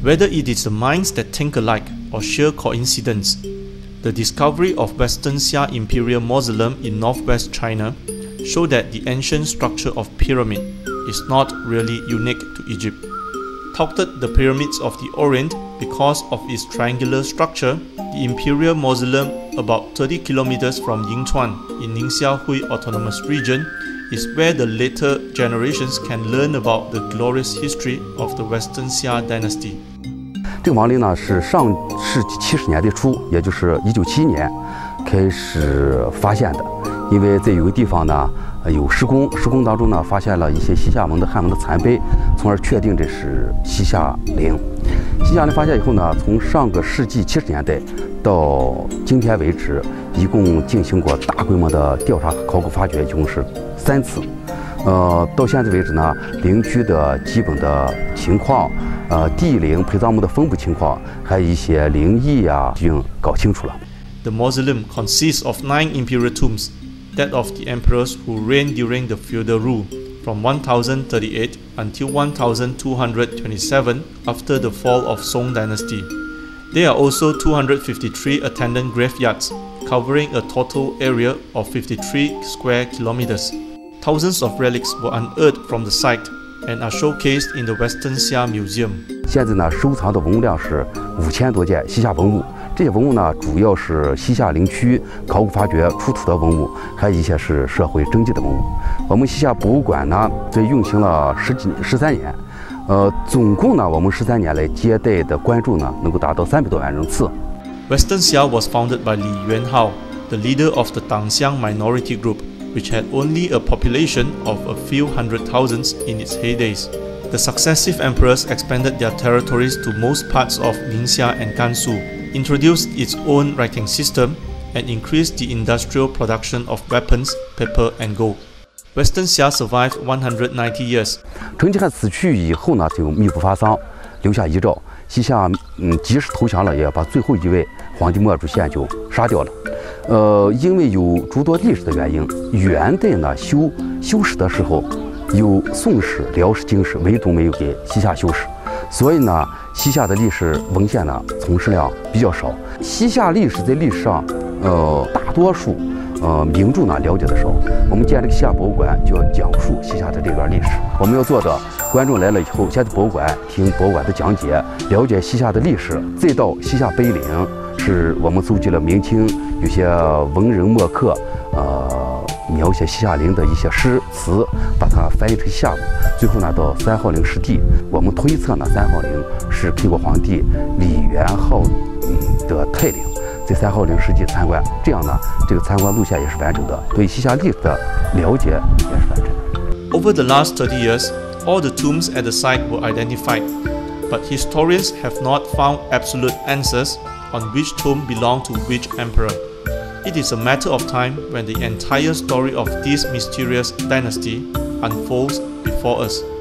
Whether it is the minds that think alike or sheer coincidence, the discovery of Western Xia Imperial Mausoleum in northwest China show that the ancient structure of pyramid is not really unique to Egypt. Touted the pyramids of the Orient because of its triangular structure, the Imperial Mausoleum, about 30 kilometers from Yingchuan in Ningxia Autonomous Region, is where the later generations can learn about the glorious history of the Western Xia dynasty. 这个王陵呢是上世纪70年代初，也就是1971年开始发现的。因为在有个地方呢有施工当中呢发现了一些西夏文汉文的残碑，从而确定这是西夏陵。西夏陵发现以后呢，从上个世纪70年代到今天为止，一共进行过大规模的调查和考古发掘，一共是3次。到现在为止呢，陵区的基本的情况，地陵陪葬墓的分布情况，还有一些陵异啊，已经搞清楚了。 The mausoleum consists of 9 imperial tombs, that of the emperors who reigned during the feudal rule, from 1038 until 1227 after the fall of Song dynasty. There are also 253 attendant graveyards, covering a total area of 53 square kilometers. Thousands of relics were unearthed from the site and are showcased in the Western Xia Museum. 现在呢，收藏的文物量是5000多件西夏文物。这些文物呢，主要是西夏陵区考古发掘出土的文物，还有一些是社会征集的文物。我们西夏博物馆呢，这运行了13年，总共呢，我们13年来接待的观众呢，能够达到300多万人次。 Western Xia was founded by Li Yuanhao, the leader of the Tangxiang minority group, which had only a population of a few hundred thousands in its heydays. The successive emperors expanded their territories to most parts of Ningxia and Gansu, introduced its own writing system, and increased the industrial production of weapons, paper, and gold. Western Xia survived 190 years. 成吉思汗死去以后呢，就秘不发丧，留下遗诏。西夏即使投降了，也要把最后一位皇帝莫主宪就杀掉了。因为有诸多历史的原因，元代呢修史的时候，有宋史、辽史、金史，唯独没有给西夏修史，所以呢，西夏的历史文献呢从事量比较少。西夏历史在历史上，大多数名著呢了解的少。我们建这个西夏博物馆就要讲述西夏的这段历史。我们要做的，观众来了以后，先在博物馆听博物馆的讲解，了解西夏的历史，再到西夏碑陵，是我们搜集了明清有些文人墨客，描写西夏陵的一些诗词，把它翻译成西夏文。最后呢，到3号陵实地，我们推测呢，3号陵是开国皇帝李元昊的太陵。在3号陵实地参观，这样呢，这个参观路线也是完整的，对西夏历史的了解也是完整的。 Over the last 30 years, all the tombs at the site were identified, but historians have not found absolute answers on which tomb belonged to which emperor. It is a matter of time when the entire story of this mysterious dynasty unfolds before us.